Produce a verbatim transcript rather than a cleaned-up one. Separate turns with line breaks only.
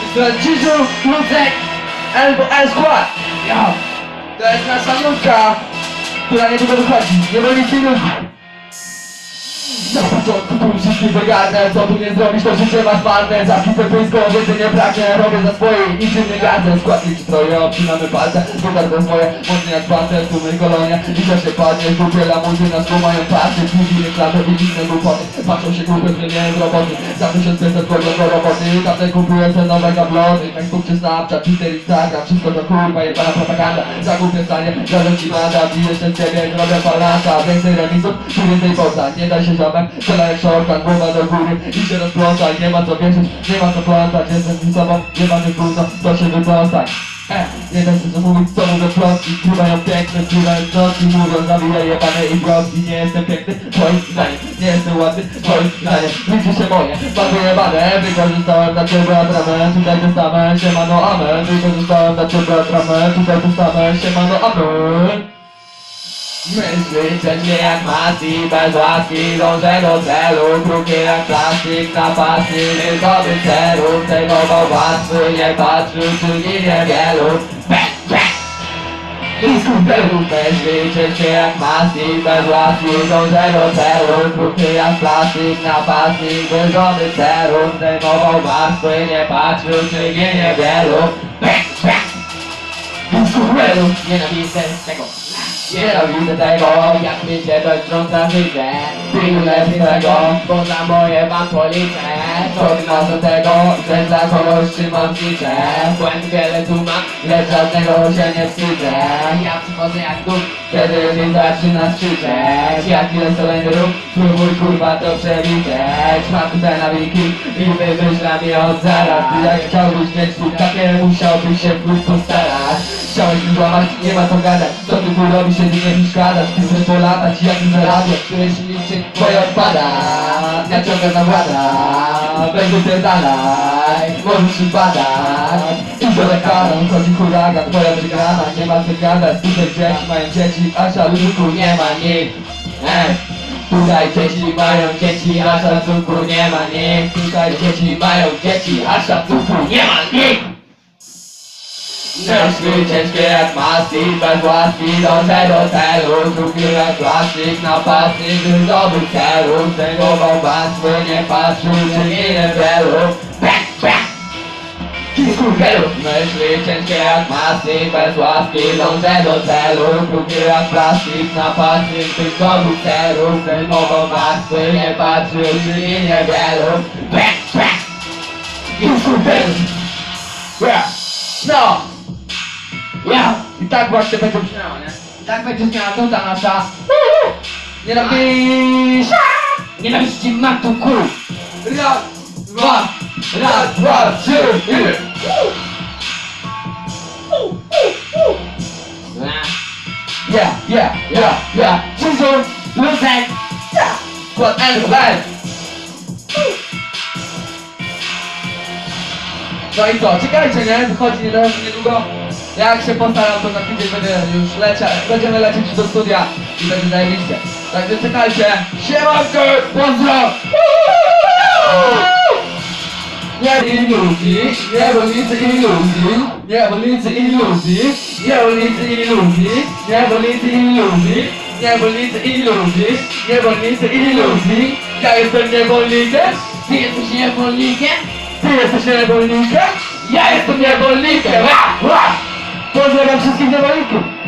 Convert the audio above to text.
Krzyżu, Lucek, albo L-Skład. Ja. To jest nasza nutka, która niedługo wychodzi. Nie boli ci ludzi. Na początku tu wszystkim wygarnę. Co tu nie zrobisz, to życie masz marne. Zapisę pysko, więcej nie pragnę. Robię za swoje i niczym nie gardzę. Składniki stroje, obcinamy palce. Pogardzę swoje, mocno jak pancer. Tłumy kolonie, i to się padnie. Kupię lamuzy, na szkło mają pasy. Później klatę i inne głupoty. Patrzą się głupie, że nie jest roboty. Za tysiąc pięćset wchodzą do roboty. Tamte kupuję sobie nowe gabloty. Facebook czy Snapchat, Twitter, Instagram. Wszystko to kurwa jebana propaganda. Za głupie stanie, zaraz ci mandat. I jeszcze z ciebie zrobię falata. Więcej remisów, tu więcej poza. Nie da się ziomem. Strzela jak shortcut, głowa do góry i się rozpląta. Nie ma co wierzyć, nie ma co plątać. Jestem z sobą, nie ma nie trudno, to się wyplątać. E, nie da się co mówić, co mówię plotki. Skrywają piękne, skrywają nocy. Mówią, zawijaj jebane i wrotki. Nie jestem piękny, twoim zdaniem. Nie jestem ładny, twoim zdaniem. Liczy się moje, bardzo jebane. Wykorzystałem na ciebie atramę. Tutaj testament, siemano amen. Wykorzystałem na ciebie atramę. Tutaj testament, siemano amen. Myśli ciężkie jak masy, bez łaski dążę do celu. Krótkie jak plastik, napastnik, wysoby celu. Tego bałwactwy nie patrzył, czyli niewielu. I skuterów myśli ciężkie jak masy, bez łaski dążę do celu. Krótkie jak plastik, napastnik, wysoby celu. Tego bałwactwy nie patrzył, czyli niewielu. I skuterów nienawidzę tego. Nienawidzę tego, jak mi się dość wtrąca życie. Pilu lepiej tego, bo za moje wam policzę. Co ty masz do tego, że dla kogoś trzymam życie. Błęd wiele tu mam, lecz żadnego się nie wstydzę. Ja przychodzę jak duch, kiedy mi zaczyna krzyczeć. Jak ile kolejny ruch, spróbuj kurwa to przewidzieć. Mam tutaj nawiki i wymyślam je od zaraz. Ty jak chciałbyś mieć tu takie, musiałbyś się wpół postarać. Chciałeś mi złamać, nie ma co gadać. Co ty tu robisz, jeśli nie mi szkadasz? Ty chcesz polatać, jak mi zarabiasz. Który silniczek twoje odpada, ja ciągle zawłada. Weź wypierdalaj, możesz już badać. Idź do lekarza, chodzi huragan, twoja wygrana. Nie ma co gadać, tutaj dzieci mają dzieci, a szacunku nie ma nikt. Ej. Tutaj dzieci mają dzieci, a szacunku nie ma nikt. Tutaj dzieci mają dzieci, a szacunku nie ma nikt. Myśli ciężkie jak masy, bez łaski dążę do celu. Krótkie jak plastik, napastnik, by zdobyć celu. Tego bałwactwy nie patrzył, czy niewielu. Myśli ciężkie jak masy, bez łaski dążę do celu. Krótkie jak plastik, napastnik, by zdobyć celu. Tego bałwactwy nie patrzył, czy niewielu. No! Ja! I tak właśnie będzie brzmiała, nie? I tak będzie brzmiała nuta nasza. Nienawiść! Nienawiść matu kul! Raz, dwa, raz, dwa, trzy, ile? Yeah, yeah, yeah, yeah! Krzyżu, Lucek! Skład L W L! No i co? Czekajcie, nie? Wychodzi niedługo. Jak się postaram, to za tydzień będzie już lecieć, będziemy lecieć do studia i będzie zajebiście. Także czekajcie. Siemanko, pozdro! Nie iluzji, niewolnicy iluzji, niewolnicy iluzji, niewolnicy iluzji, niewolnicy iluzji, niewolnicy iluzji, niewolnicy iluzji. Ja jestem niewolnikiem, ty jesteś niewolnikiem, ty jesteś niewolnikiem, ja jestem niewolnikiem. Pozdrawiam wszystkich niewolników!